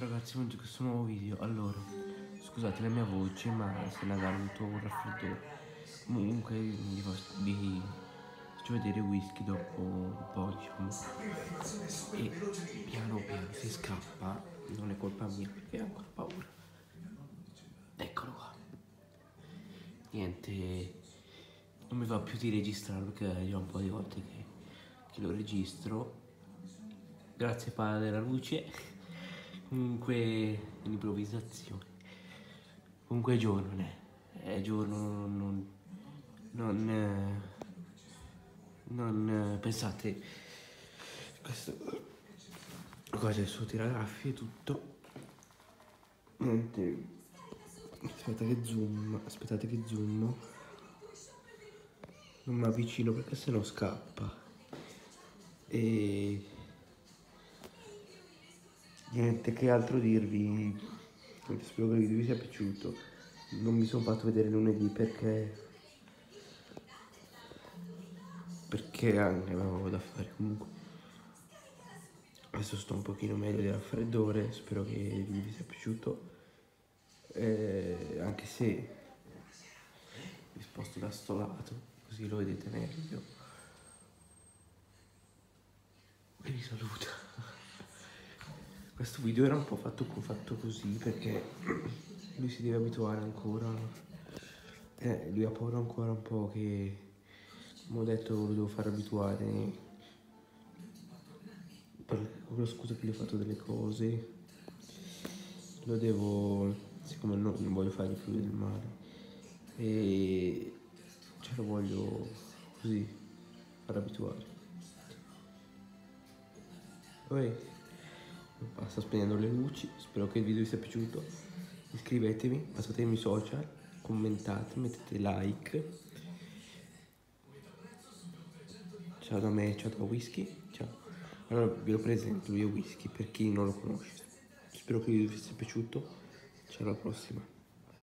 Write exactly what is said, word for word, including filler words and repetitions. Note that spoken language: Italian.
Ragazzi, benvenuti in questo nuovo video. Allora, scusate la mia voce, ma se ne ha avuto un raffreddore. Comunque vi, faccio- vi faccio vedere whisky dopo un po', diciamo. E piano piano si scappa, non è colpa mia perché ho ancora paura. Eccolo qua. Niente, non mi va più di registrare perché è già un po' di volte che, che lo registro. Grazie padre della luce. Comunque un'improvvisazione. Comunque è giorno, né? È giorno, non... Non... eh, non eh, pensate... Questo... Qua c'è il suo tiragaffi e tutto. Niente. Aspetta che zoom. Aspettate che zoom. Non mi avvicino perché sennò scappa. E... Niente, che altro dirvi? Spero che il video vi sia piaciuto. Non mi sono fatto vedere lunedì perché perché anche avevo da fare. Comunque adesso sto un pochino meglio del raffreddore. Spero che il video vi sia piaciuto, eh, anche se vi sposto da sto lato così lo vedete meglio. E vi saluto. Questo video era un po' fatto, fatto così perché lui si deve abituare ancora, eh, lui ha paura ancora un po' che, come ho detto, lo devo far abituare per con la scusa che gli ho fatto delle cose, lo devo, siccome no, non voglio fargli più del male e ce lo voglio così far abituare. Poi sto spegnendo le luci, spero che il video vi sia piaciuto, iscrivetevi, passatemi i social, commentate, mettete like. Ciao da me, ciao da Whisky, ciao. Allora ve lo presento, lui è Whisky per chi non lo conosce. Spero che il video vi sia piaciuto, ciao alla prossima.